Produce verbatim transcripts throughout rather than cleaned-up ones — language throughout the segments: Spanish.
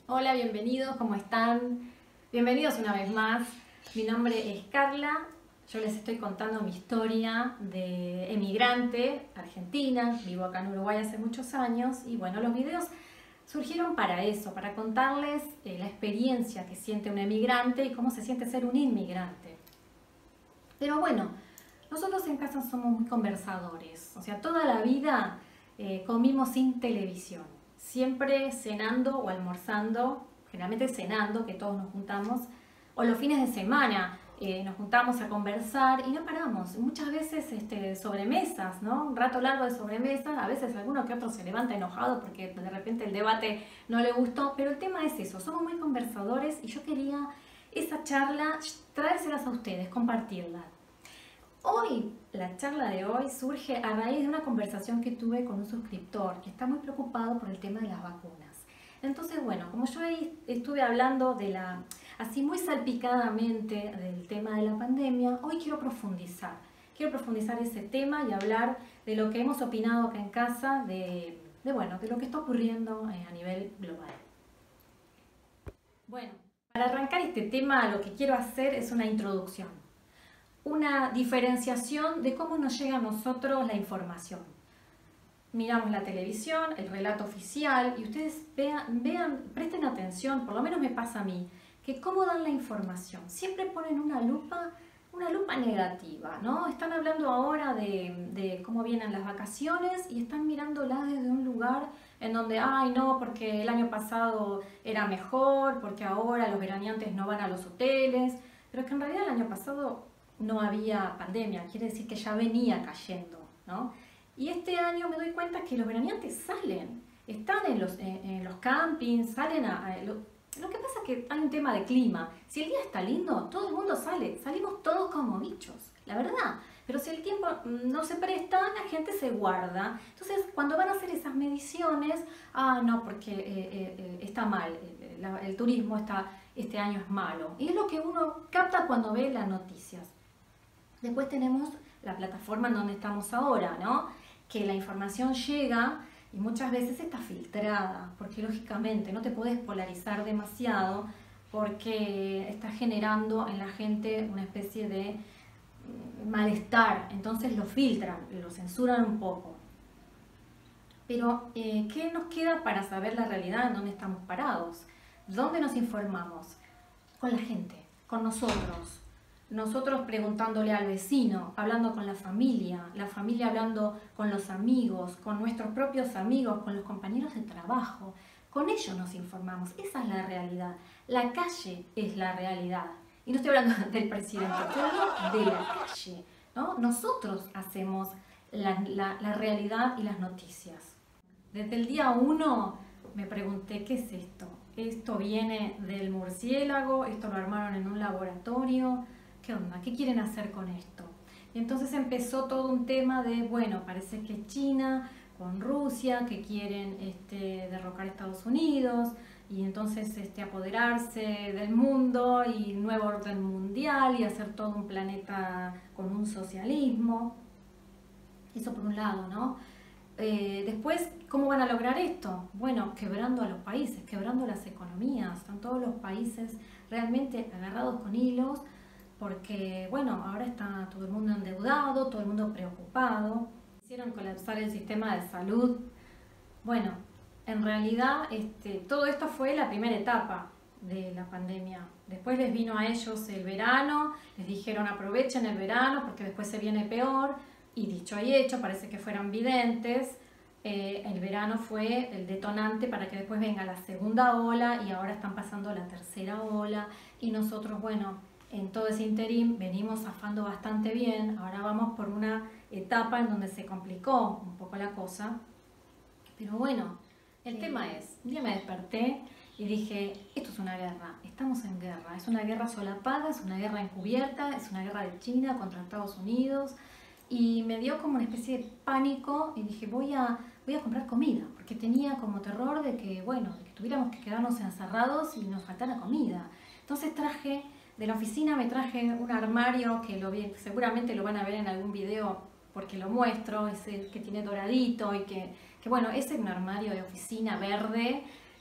Hola, bienvenidos, ¿cómo están? Bienvenidos una vez más. Mi nombre es Carla. Yo les estoy contando mi historia de emigrante argentina. Vivo acá en Uruguay hace muchos años y bueno, los videos surgieron para eso, para contarles eh, la experiencia que siente un emigrante y cómo se siente ser un inmigrante. Pero bueno, nosotros en casa somos muy conversadores, o sea, toda la vida eh, comimos sin televisión, siempre cenando o almorzando, generalmente cenando, que todos nos juntamos, o los fines de semana eh, nos juntamos a conversar y no paramos, muchas veces este, sobremesas, ¿no? Un rato largo de sobremesas, a veces alguno que otro se levanta enojado porque de repente el debate no le gustó, pero el tema es eso, somos muy conversadores y yo quería esa charla traérselas a ustedes, compartirla. Hoy, la charla de hoy surge a raíz de una conversación que tuve con un suscriptor que está muy preocupado por el tema de las vacunas. Entonces, bueno, como yo ahí estuve hablando de la, así muy salpicadamente del tema de la pandemia, hoy quiero profundizar. Quiero profundizar ese tema y hablar de lo que hemos opinado acá en casa, de, de, bueno, de lo que está ocurriendo a nivel global. Bueno, para arrancar este tema lo que quiero hacer es una introducción. Una diferenciación de cómo nos llega a nosotros la información. Miramos la televisión, el relato oficial y ustedes vean, vean, presten atención, por lo menos me pasa a mí, que cómo dan la información. Siempre ponen una lupa, una lupa negativa, ¿no? Están hablando ahora de, de cómo vienen las vacaciones y están mirándola desde un lugar en donde, ay no, porque el año pasado era mejor, porque ahora los veraneantes no van a los hoteles, pero es que en realidad el año pasado no había pandemia, quiere decir que ya venía cayendo, ¿no? Y este año me doy cuenta que los veraneantes salen, están en los, en, en los campings, salen a... a lo, lo que pasa es que hay un tema de clima. Si el día está lindo, todo el mundo sale, salimos todos como bichos, la verdad. Pero si el tiempo no se presta, la gente se guarda. Entonces, cuando van a hacer esas mediciones, ah, no, porque eh, eh, está mal, el, el, el turismo está, este año es malo. Y es lo que uno capta cuando ve las noticias. Después tenemos la plataforma en donde estamos ahora, ¿no? Que la información llega y muchas veces está filtrada, porque lógicamente no te puedes polarizar demasiado porque está generando en la gente una especie de malestar, entonces lo filtran, lo censuran un poco. Pero, eh, ¿qué nos queda para saber la realidad en dónde estamos parados? ¿Dónde nos informamos? Con la gente, con nosotros. Nosotros preguntándole al vecino, hablando con la familia, la familia hablando con los amigos, con nuestros propios amigos, con los compañeros de trabajo. Con ellos nos informamos, esa es la realidad. La calle es la realidad. Y no estoy hablando del presidente, estoy hablando de la calle, ¿no? Nosotros hacemos la, la, la realidad y las noticias. Desde el día uno me pregunté, ¿qué es esto? ¿Esto viene del murciélago? ¿Esto lo armaron en un laboratorio? ¿Qué onda? ¿Qué quieren hacer con esto? Y entonces empezó todo un tema de, bueno, parece que China con Rusia, que quieren este, derrocar a Estados Unidos y entonces este, apoderarse del mundo y nuevo orden mundial y hacer todo un planeta con un socialismo. Eso por un lado, ¿no? Eh, después, ¿cómo van a lograr esto? Bueno, quebrando a los países, quebrando las economías. Están todos los países realmente agarrados con hilos porque, bueno, ahora está todo el mundo endeudado, todo el mundo preocupado. Hicieron colapsar el sistema de salud. Bueno, en realidad este, todo esto fue la primera etapa de la pandemia. Después les vino a ellos el verano, les dijeron aprovechen el verano porque después se viene peor. Y dicho y hecho, parece que fueron videntes. Eh, el verano fue el detonante para que después venga la segunda ola y ahora están pasando la tercera ola. Y nosotros, bueno, en todo ese interín venimos zafando bastante bien, ahora vamos por una etapa en donde se complicó un poco la cosa, pero bueno, el sí. tema es, un día me desperté y dije, esto es una guerra, estamos en guerra, es una guerra solapada, es una guerra encubierta, es una guerra de China contra Estados Unidos, y me dio como una especie de pánico y dije, voy a, voy a comprar comida, porque tenía como terror de que, bueno, de que tuviéramos que quedarnos encerrados y nos faltara comida. Entonces traje de la oficina, me traje un armario que lo vi, seguramente lo van a ver en algún video porque lo muestro, ese que tiene doradito y que, que bueno, ese es un armario de oficina verde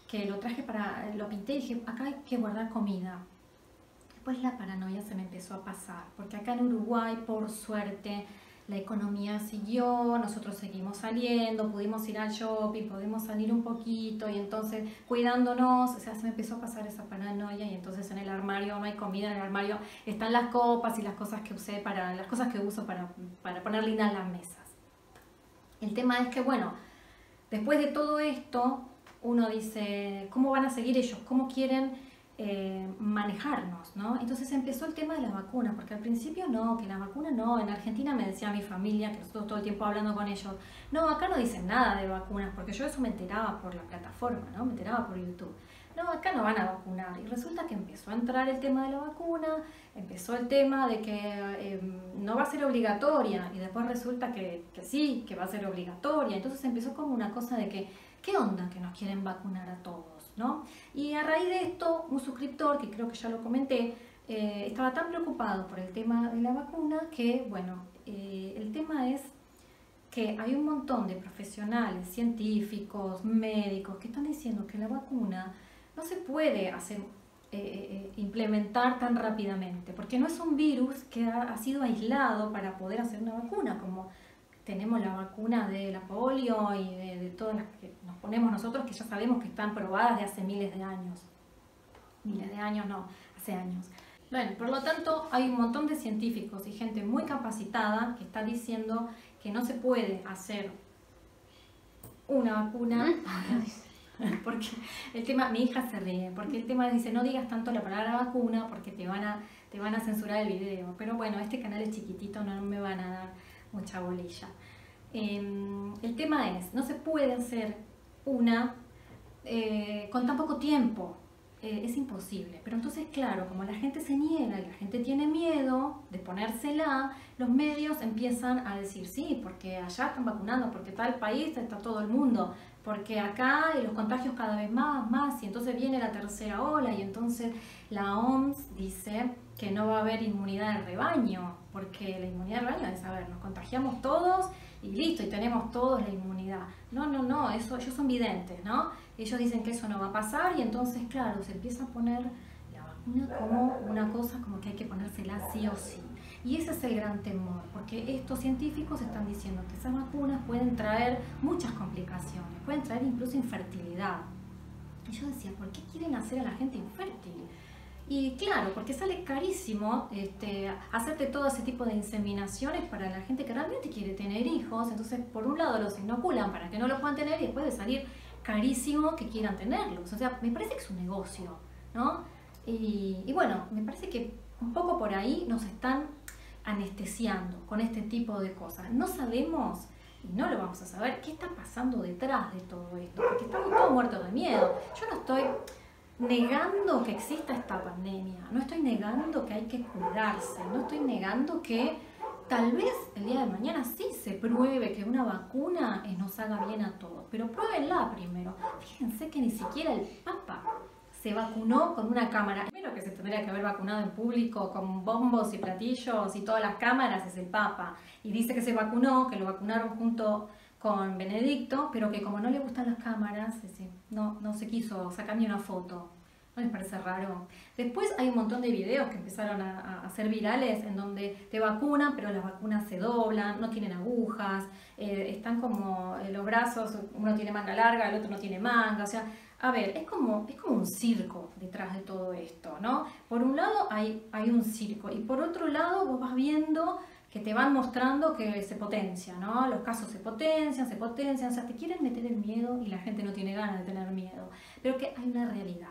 que lo traje para, lo pinté y dije, acá hay que guardar comida. Después la paranoia se me empezó a pasar, porque acá en Uruguay, por suerte, la economía siguió, nosotros seguimos saliendo, pudimos ir al shopping, pudimos salir un poquito y entonces cuidándonos, o sea, se me empezó a pasar esa paranoia y entonces en el armario no hay comida, en el armario están las copas y las cosas que usé para, las cosas que uso para, para poner lindas las mesas. El tema es que, bueno, después de todo esto, uno dice, ¿cómo van a seguir ellos? ¿Cómo quieren Eh, manejarnos, ¿no? Entonces empezó el tema de las vacunas, porque al principio no, que las vacunas no, en Argentina me decía mi familia, que nosotros todo el tiempo hablando con ellos, no, acá no dicen nada de vacunas, porque yo eso me enteraba por la plataforma, ¿no? Me enteraba por YouTube. No, acá no van a vacunar. Y resulta que empezó a entrar el tema de la vacuna, empezó el tema de que eh, no va a ser obligatoria, y después resulta que, que sí, que va a ser obligatoria. Entonces empezó como una cosa de que, ¿qué onda que nos quieren vacunar a todos? ¿No? Y a raíz de esto, un suscriptor, que creo que ya lo comenté, eh, estaba tan preocupado por el tema de la vacuna que, bueno, eh, el tema es que hay un montón de profesionales, científicos, médicos, que están diciendo que la vacuna no se puede hacer, eh, eh, implementar tan rápidamente, porque no es un virus que ha, ha sido aislado para poder hacer una vacuna, como tenemos la vacuna de la polio y de, de todas las que nos ponemos nosotros, que ya sabemos que están probadas de hace miles de años. Miles de años no, hace años. Bueno, por lo tanto, hay un montón de científicos y gente muy capacitada que está diciendo que no se puede hacer una vacuna. Porque el tema, mi hija se ríe, porque el tema dice, no digas tanto la palabra vacuna porque te van a, te van a censurar el video. Pero bueno, este canal es chiquitito, no me van a dar mucha bolilla. Eh, el tema es, no se puede hacer una eh, con tan poco tiempo, eh, es imposible. Pero entonces, claro, como la gente se niega y la gente tiene miedo de ponérsela, los medios empiezan a decir, sí, porque allá están vacunando, porque tal país está todo el mundo, porque acá los contagios cada vez más, más, y entonces viene la tercera ola, y entonces la O M S dice que no va a haber inmunidad de rebaño, porque la inmunidad de rebaño es, a ver, nos contagiamos todos y listo, y tenemos todos la inmunidad. No, no, no, eso, ellos son videntes, ¿no? Ellos dicen que eso no va a pasar y entonces, claro, se empieza a poner la vacuna como una cosa como que hay que ponérsela sí o sí. Y ese es el gran temor, porque estos científicos están diciendo que esas vacunas pueden traer muchas complicaciones, pueden traer incluso infertilidad. Y yo decía, ¿por qué quieren hacer a la gente infértil? Y claro, porque sale carísimo este, hacerte todo ese tipo de inseminaciones para la gente que realmente quiere tener hijos. Entonces, por un lado los inoculan para que no los puedan tener y después de salir carísimo que quieran tenerlos. O sea, me parece que es un negocio, ¿no? Y, y bueno, me parece que un poco por ahí nos están anestesiando con este tipo de cosas. No sabemos, y no lo vamos a saber, qué está pasando detrás de todo esto, porque estamos todos muertos de miedo. Yo no estoy negando que exista esta pandemia, no estoy negando que hay que cuidarse, no estoy negando que tal vez el día de mañana sí se pruebe que una vacuna nos haga bien a todos, pero pruébenla primero. Fíjense que ni siquiera el Papa se vacunó con una cámara. El primero que se tendría que haber vacunado en público con bombos y platillos y todas las cámaras es el Papa, y dice que se vacunó, que lo vacunaron junto con Benedicto, pero que como no le gustan las cámaras, no, no se quiso sacar ni una foto. ¿No les parece raro? Después hay un montón de videos que empezaron a, a ser virales en donde te vacunan, pero las vacunas se doblan, no tienen agujas, eh, están como eh, los brazos, uno tiene manga larga, el otro no tiene manga, o sea, a ver, es como, es como un circo detrás de todo esto, ¿no? Por un lado hay, hay un circo y por otro lado vos vas viendo que te van mostrando que se potencia, ¿no? Los casos se potencian, se potencian, o sea, te quieren meter el miedo y la gente no tiene ganas de tener miedo, pero que hay una realidad.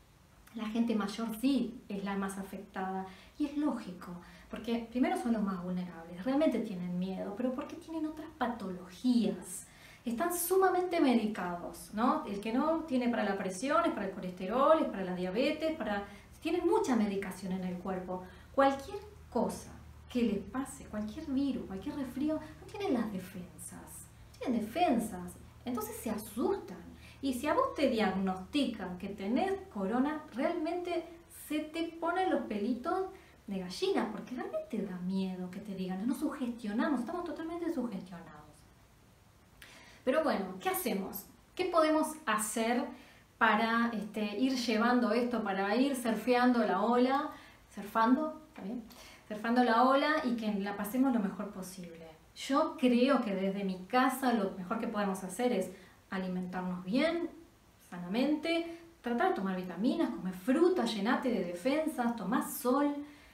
La gente mayor sí es la más afectada y es lógico, porque primero son los más vulnerables, realmente tienen miedo, pero porque tienen otras patologías, están sumamente medicados, ¿no? El que no tiene para la presión, es para el colesterol, es para la diabetes, para... tienen mucha medicación en el cuerpo. Cualquier cosa que les pase, cualquier virus, cualquier resfrío, no tienen las defensas, tienen defensas, entonces se asustan. Y si a vos te diagnostican que tenés corona, realmente se te ponen los pelitos de gallina, porque realmente da miedo que te digan, nos sugestionamos, estamos totalmente sugestionados. Pero bueno, ¿qué hacemos? ¿Qué podemos hacer para este, ir llevando esto, para ir surfeando la ola, surfando, ¿está bien? Surfando la ola y que la pasemos lo mejor posible. Yo creo que desde mi casa lo mejor que podemos hacer es alimentarnos bien, sanamente, tratar de tomar vitaminas, comer fruta, llenate de defensas, tomar sol,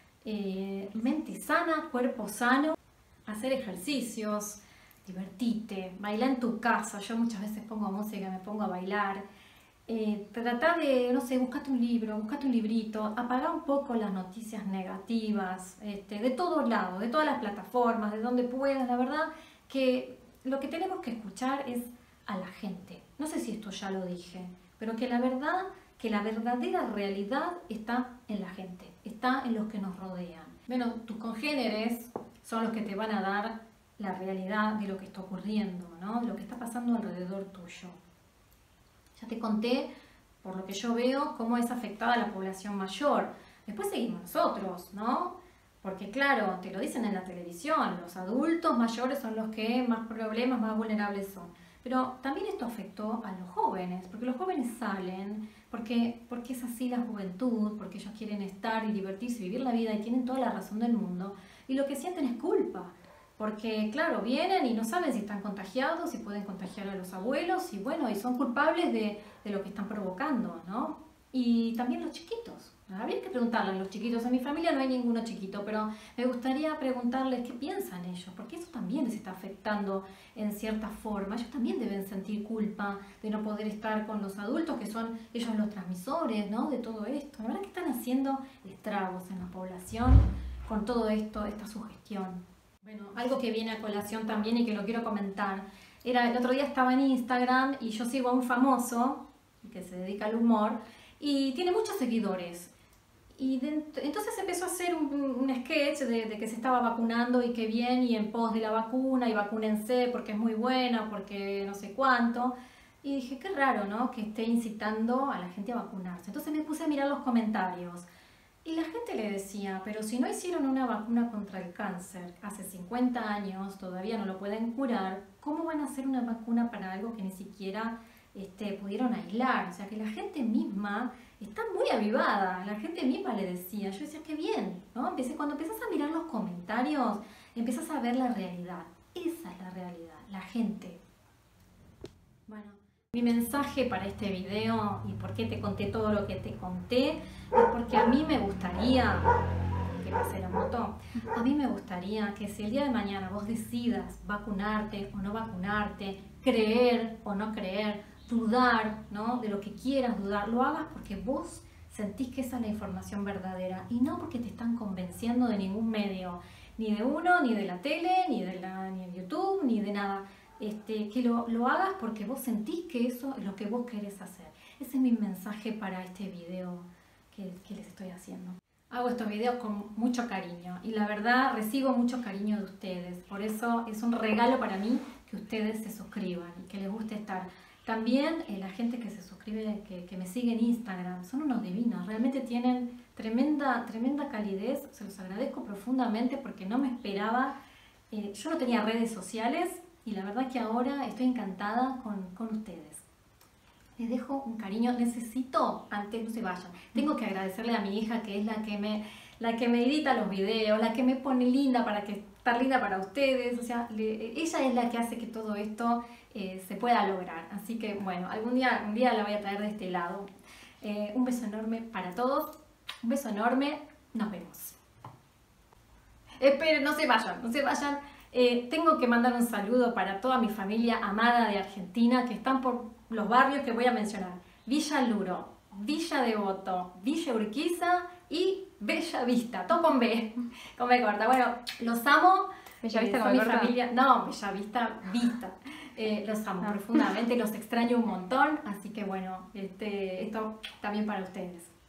eh, mente sana, cuerpo sano, hacer ejercicios, divertite, bailar en tu casa. Yo muchas veces pongo música, me pongo a bailar. Eh, tratar de, no sé, buscate un libro, buscate un librito, apagar un poco las noticias negativas, este, de todos lados, de todas las plataformas, de donde puedas. La verdad que lo que tenemos que escuchar es a la gente. No sé si esto ya lo dije, pero que la verdad, que la verdadera realidad está en la gente, está en los que nos rodean. Bueno, tus congéneres son los que te van a dar la realidad de lo que está ocurriendo, ¿no? De lo que está pasando alrededor tuyo. Ya te conté, por lo que yo veo, cómo es afectada la población mayor. Después seguimos nosotros, ¿no? Porque claro, te lo dicen en la televisión, los adultos mayores son los que más problemas, más vulnerables son. Pero también esto afectó a los jóvenes, porque los jóvenes salen, porque, porque es así la juventud, porque ellos quieren estar y divertirse y vivir la vida y tienen toda la razón del mundo. Y lo que sienten es culpa. Porque, claro, vienen y no saben si están contagiados, si pueden contagiar a los abuelos, y bueno, y son culpables de, de lo que están provocando, ¿no? Y también los chiquitos. Habría que preguntarle a los chiquitos. En mi familia no hay ninguno chiquito, pero me gustaría preguntarles qué piensan ellos, porque eso también les está afectando en cierta forma. Ellos también deben sentir culpa de no poder estar con los adultos, que son ellos los transmisores, ¿no? De todo esto. La verdad que están haciendo estragos en la población con todo esto, esta sugestión. Bueno, algo que viene a colación también y que lo quiero comentar, era el otro día estaba en Instagram y yo sigo a un famoso que se dedica al humor y tiene muchos seguidores. Y de, entonces empezó a hacer un, un sketch de, de que se estaba vacunando y que bien y en pos de la vacuna y vacúnense porque es muy buena, porque no sé cuánto. Y dije, qué raro, ¿no? Que esté incitando a la gente a vacunarse. Entonces me puse a mirar los comentarios. Y la gente le decía, pero si no hicieron una vacuna contra el cáncer hace cincuenta años, todavía no lo pueden curar, ¿cómo van a hacer una vacuna para algo que ni siquiera este, pudieron aislar? O sea, que la gente misma está muy avivada, la gente misma le decía. Yo decía, qué bien, ¿no? Empecé, cuando empiezas a mirar los comentarios, empiezas a ver la realidad. Esa es la realidad, la gente. Bueno. Mi mensaje para este video y por qué te conté todo lo que te conté es porque a mí me gustaría, que pase la moto, a mí me gustaría que si el día de mañana vos decidas vacunarte o no vacunarte, creer o no creer, dudar, ¿no? De lo que quieras dudar, lo hagas porque vos sentís que esa es la información verdadera y no porque te están convenciendo de ningún medio, ni de uno, ni de la tele, ni de, la, ni de YouTube, ni de nada. Este, que lo, lo hagas porque vos sentís que eso es lo que vos querés hacer. Ese es mi mensaje para este video que, que les estoy haciendo. Hago estos videos con mucho cariño y la verdad recibo mucho cariño de ustedes. Por eso es un regalo para mí que ustedes se suscriban y que les guste estar. También eh, la gente que se suscribe, que, que me sigue en Instagram, son unos divinos. Realmente tienen tremenda, tremenda calidez. Se los agradezco profundamente porque no me esperaba. Eh, yo no tenía redes sociales. Y la verdad que ahora estoy encantada con, con ustedes. Les dejo un cariño. Necesito, antes no se vayan, tengo que agradecerle a mi hija que es la que me, la que me edita los videos, la que me pone linda para que estar linda para ustedes. O sea, le, ella es la que hace que todo esto eh, se pueda lograr. Así que bueno, algún día, un día la voy a traer de este lado. Eh, un beso enorme para todos. Un beso enorme. Nos vemos. Esperen, no se vayan, no se vayan. Eh, tengo que mandar un saludo para toda mi familia amada de Argentina que están por los barrios que voy a mencionar. Villa Luro, Villa Devoto, Villa Urquiza y Bella Vista, todo con B, con B corta. Bueno, los amo. ¿Bella Vista eh, con mi B corta? familia. No, Bella Vista, Vista. Eh, los amo Ah. profundamente, los extraño un montón. Así que bueno, este, esto también para ustedes.